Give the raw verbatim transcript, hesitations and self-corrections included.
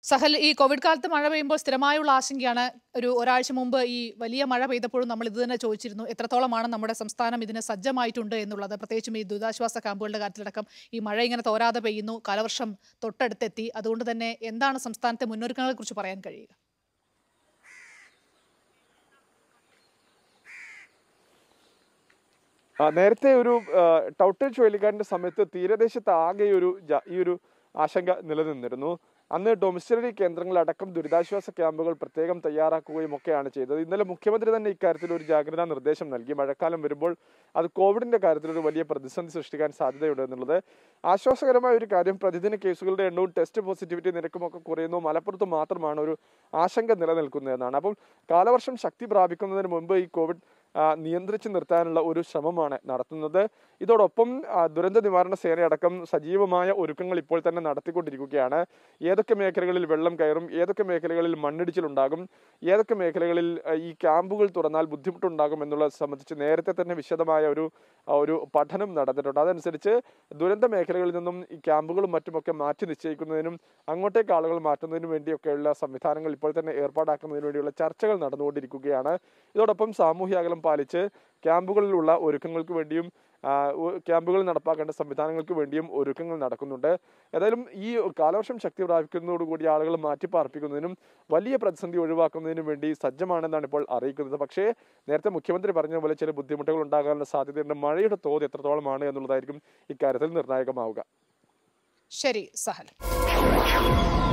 സഹൽ, ഈ കോവിഡ് കാലത്ത് മഴ പെയ്യുമ്പോൾ സ്ഥിരമായുള്ള ആശങ്കയാണ്. ഒരു ഒരാഴ്ച മുമ്പ് ഈ വലിയ മഴ പെയ്തപ്പോഴും നമ്മൾ ഇത് തന്നെ ചോദിച്ചിരുന്നു, എത്രത്തോളമാണ് നമ്മുടെ സംസ്ഥാനം ഇതിന് സജ്ജമായിട്ടുണ്ട് എന്നുള്ളത്. പ്രത്യേകിച്ചും ഈ ദുരിതാശ്വാസ ക്യാമ്പുകളുടെ കാര്യത്തിലടക്കം ഈ മഴ ഇങ്ങനെ തോരാതെ പെയ്യുന്നു, കാലവർഷം തൊട്ടടുത്തെത്തി. അതുകൊണ്ട് തന്നെ എന്താണ് സംസ്ഥാനത്തെ മുന്നൊരുക്കങ്ങളെ കുറിച്ച് പറയാൻ കഴിയുക? നേരത്തെ ഒരു ടൗട്ടൻ ചുഴലിക്കാറ്റിന്റെ സമയത്ത് തീരദേശത്ത് ആകെ ഒരു ഈ ഒരു ആശങ്ക നിലനിന്നിരുന്നു. അന്ന് ഡൊമിസിലറി കേന്ദ്രങ്ങളടക്കം ദുരിതാശ്വാസ ക്യാമ്പുകൾ പ്രത്യേകം തയ്യാറാക്കുകയും ഒക്കെയാണ് ചെയ്തത്. ഇന്നലെ മുഖ്യമന്ത്രി തന്നെ ഇക്കാര്യത്തിൽ ഒരു ജാഗ്രതാ നിർദ്ദേശം നൽകി. മഴക്കാലം വരുമ്പോൾ അത് കോവിഡിന്റെ കാര്യത്തിൽ ഒരു വലിയ പ്രതിസന്ധി സൃഷ്ടിക്കാൻ സാധ്യതയുണ്ട് എന്നുള്ളത്. ആശ്വാസകരമായ ഒരു കാര്യം, പ്രതിദിന കേസുകളുടെ എണ്ണവും ടെസ്റ്റ് പോസിറ്റിവിറ്റി നിരക്കും ഒക്കെ കുറയുന്നു. മലപ്പുറത്ത് മാത്രമാണ് ഒരു ആശങ്ക നിലനിൽക്കുന്നതെന്നാണ്. അപ്പോൾ കാലവർഷം ശക്തി പ്രാപിക്കുന്നതിന് മുമ്പ് ഈ കോവിഡ് നിയന്ത്രിച്ചു നിർത്താനുള്ള ഒരു ശ്രമമാണ് നടത്തുന്നത്. ഇതോടൊപ്പം ദുരന്ത നിവാരണ സേനയടക്കം സജീവമായ ഒരുക്കങ്ങൾ ഇപ്പോൾ തന്നെ നടത്തിക്കൊണ്ടിരിക്കുകയാണ്. ഏതൊക്കെ മേഖലകളിൽ വെള്ളം കയറും, ഏതൊക്കെ മേഖലകളിൽ മണ്ണിടിച്ചിലുണ്ടാകും, ഏതൊക്കെ മേഖലകളിൽ ഈ ക്യാമ്പുകൾ തുറന്നാൽ ബുദ്ധിമുട്ടുണ്ടാകും എന്നുള്ളത് സംബന്ധിച്ച് നേരത്തെ തന്നെ വിശദമായ ഒരു ഒരു പഠനം നടന്നിട്ടുണ്ട്. അതനുസരിച്ച് ദുരന്ത മേഖലകളിൽ നിന്നും ഈ ക്യാമ്പുകളും മറ്റുമൊക്കെ മാറ്റി നിശ്ചയിക്കുന്നതിനും അങ്ങോട്ടേക്ക് ആളുകൾ മാറ്റുന്നതിനും വേണ്ടിയൊക്കെയുള്ള സംവിധാനങ്ങൾ ഇപ്പോൾ തന്നെ ഏർപ്പാടാക്കുന്നതിന് വേണ്ടിയുള്ള ചർച്ചകൾ നടന്നുകൊണ്ടിരിക്കുകയാണ്. ഇതോടൊപ്പം സാമൂഹ്യ അകലം പാലിച്ച് ക്യാമ്പുകളിലുള്ള ഒരുക്കങ്ങൾക്ക് വേണ്ടിയും ക്യാമ്പുകൾ നടപ്പാക്കേണ്ട സംവിധാനങ്ങൾക്ക് വേണ്ടിയും ഒരുക്കങ്ങൾ നടക്കുന്നുണ്ട്. ഏതായാലും ഈ കാലവർഷം ശക്തി പ്രാപിക്കുന്നതോടുകൂടി ആളുകൾ മാറ്റിപ്പാർപ്പിക്കുന്നതിനും വലിയ പ്രതിസന്ധി ഒഴിവാക്കുന്നതിനും വേണ്ടി സജ്ജമാണെന്നാണ് ഇപ്പോൾ അറിയിക്കുന്നത്. പക്ഷേ നേരത്തെ മുഖ്യമന്ത്രി പറഞ്ഞതുപോലെ ചില ബുദ്ധിമുട്ടുകൾ ഉണ്ടാകാനുള്ള സാധ്യതയുണ്ട്. മഴയുടെ തോത് എത്രത്തോളമാണ് എന്നുള്ളതായിരിക്കും ഇക്കാര്യത്തിൽ നിർണായകമാവുക. ശരി സഹൽ.